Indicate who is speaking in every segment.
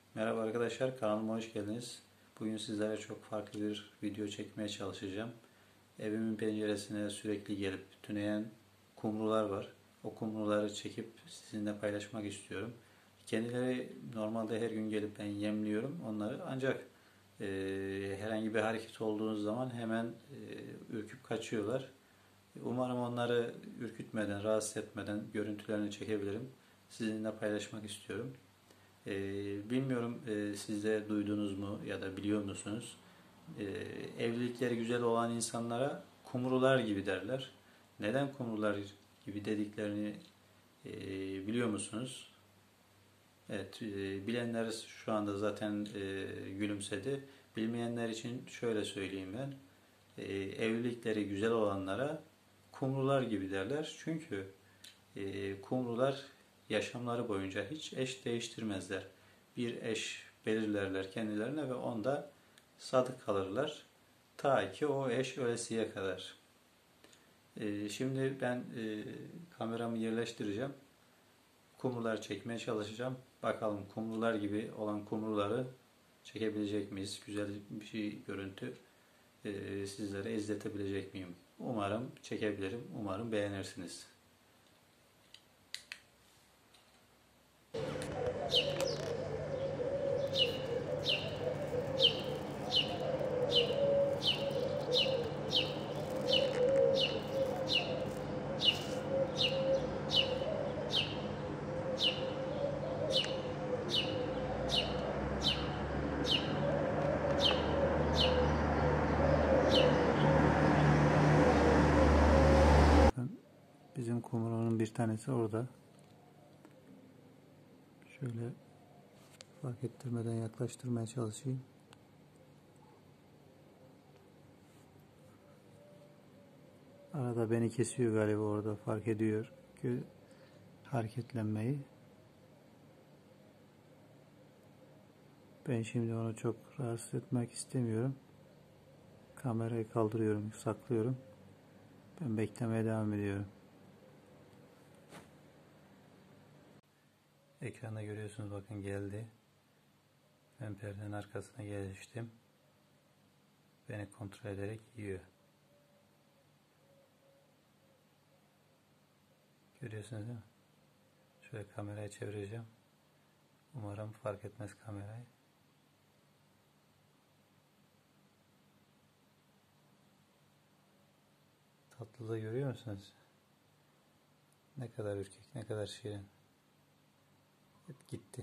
Speaker 1: Merhaba arkadaşlar, kanalıma hoş geldiniz. Bugün sizlere çok farklı bir video çekmeye çalışacağım. Evimin penceresine sürekli gelip tüneyen kumrular var. O kumruları çekip sizinle paylaşmak istiyorum. Kendileri normalde her gün gelip ben yemliyorum onları. Ancak herhangi bir hareket olduğunuz zaman hemen ürküp kaçıyorlar. Umarım onları ürkütmeden, rahatsız etmeden görüntülerini çekebilirim. Sizinle paylaşmak istiyorum. Bilmiyorum siz de duydunuz mu ya da biliyor musunuz? Evlilikleri güzel olan insanlara kumrular gibi derler. Neden kumrular gibi dediklerini biliyor musunuz? Evet, bilenler şu anda zaten gülümsedi. Bilmeyenler için şöyle söyleyeyim ben. Evlilikleri güzel olanlara kumrular gibi derler. Çünkü kumrular yaşamları boyunca hiç eş değiştirmezler. Bir eş belirlerler kendilerine ve onda sadık kalırlar. Ta ki o eş ölesiye kadar. Şimdi ben kameramı yerleştireceğim. Kumrular çekmeye çalışacağım. Bakalım kumrular gibi olan kumruları çekebilecek miyiz? Güzel bir şey görüntü sizlere izletebilecek miyim? Umarım çekebilirim. Umarım beğenirsiniz. Bizim kumrunun bir tanesi orada. Şöyle fark ettirmeden yaklaştırmaya çalışayım. Arada beni kesiyor galiba, orada fark ediyor ki hareketlenmeyi. Ben şimdi onu çok rahatsız etmek istemiyorum. Kamerayı kaldırıyorum, saklıyorum. Ben beklemeye devam ediyorum. Ekranda görüyorsunuz, bakın geldi. Ben perdenin arkasına geçtim. Beni kontrol ederek yiyor. Görüyorsunuz değil mi? Şöyle kamerayı çevireceğim. Umarım fark etmez kamerayı. Tatlılığı görüyor musunuz? Ne kadar ürkek, ne kadar şirin. Evet, gitti.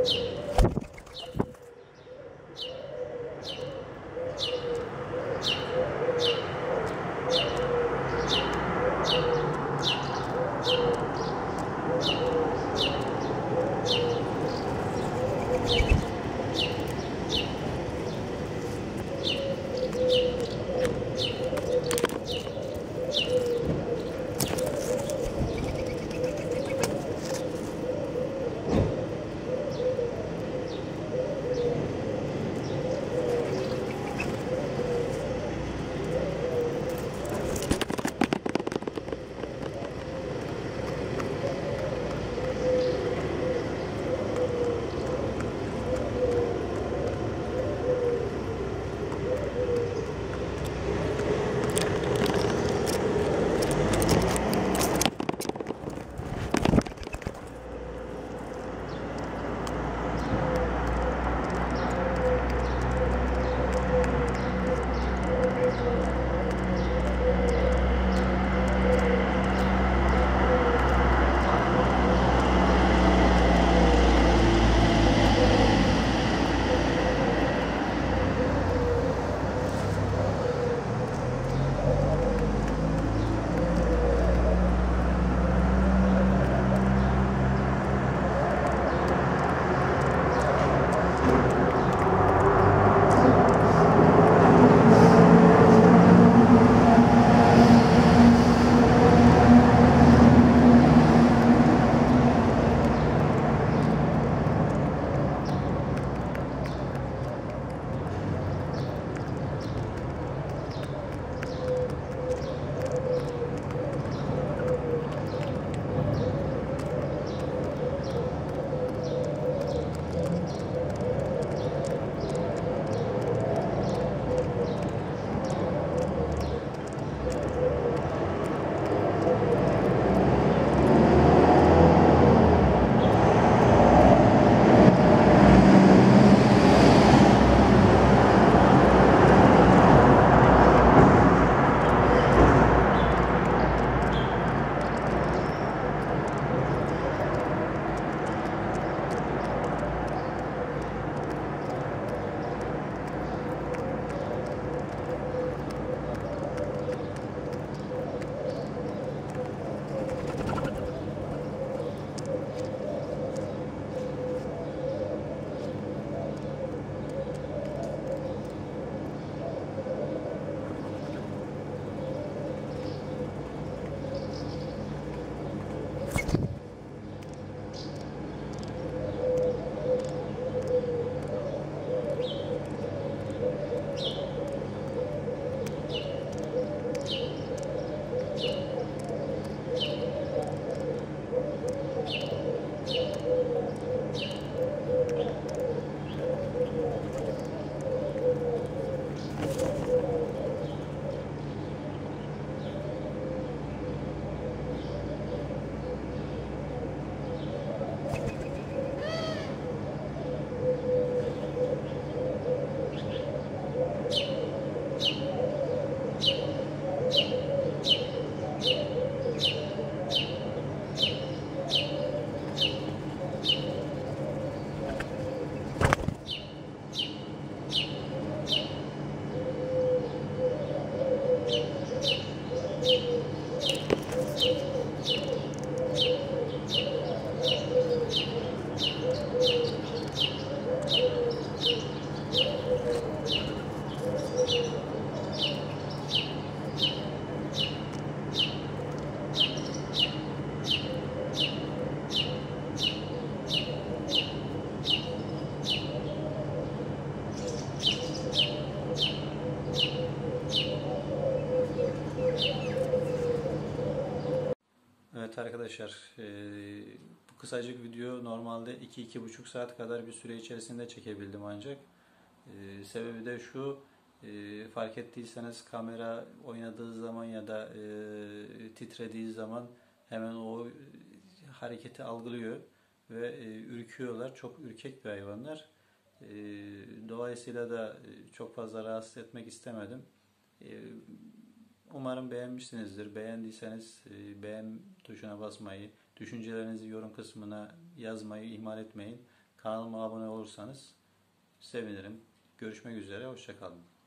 Speaker 1: Evet arkadaşlar, bu kısacık video normalde 2-2,5 saat kadar bir süre içerisinde çekebildim ancak. Sebebi de şu, fark ettiyseniz kamera oynadığı zaman ya da titrediği zaman hemen o hareketi algılıyor ve ürküyorlar. Çok ürkek bir hayvanlar. Dolayısıyla da çok fazla rahatsız etmek istemedim. Umarım beğenmişsinizdir. Beğendiyseniz beğen tuşuna basmayı, düşüncelerinizi yorum kısmına yazmayı ihmal etmeyin. Kanalıma abone olursanız sevinirim. Görüşmek üzere, hoşça kalın.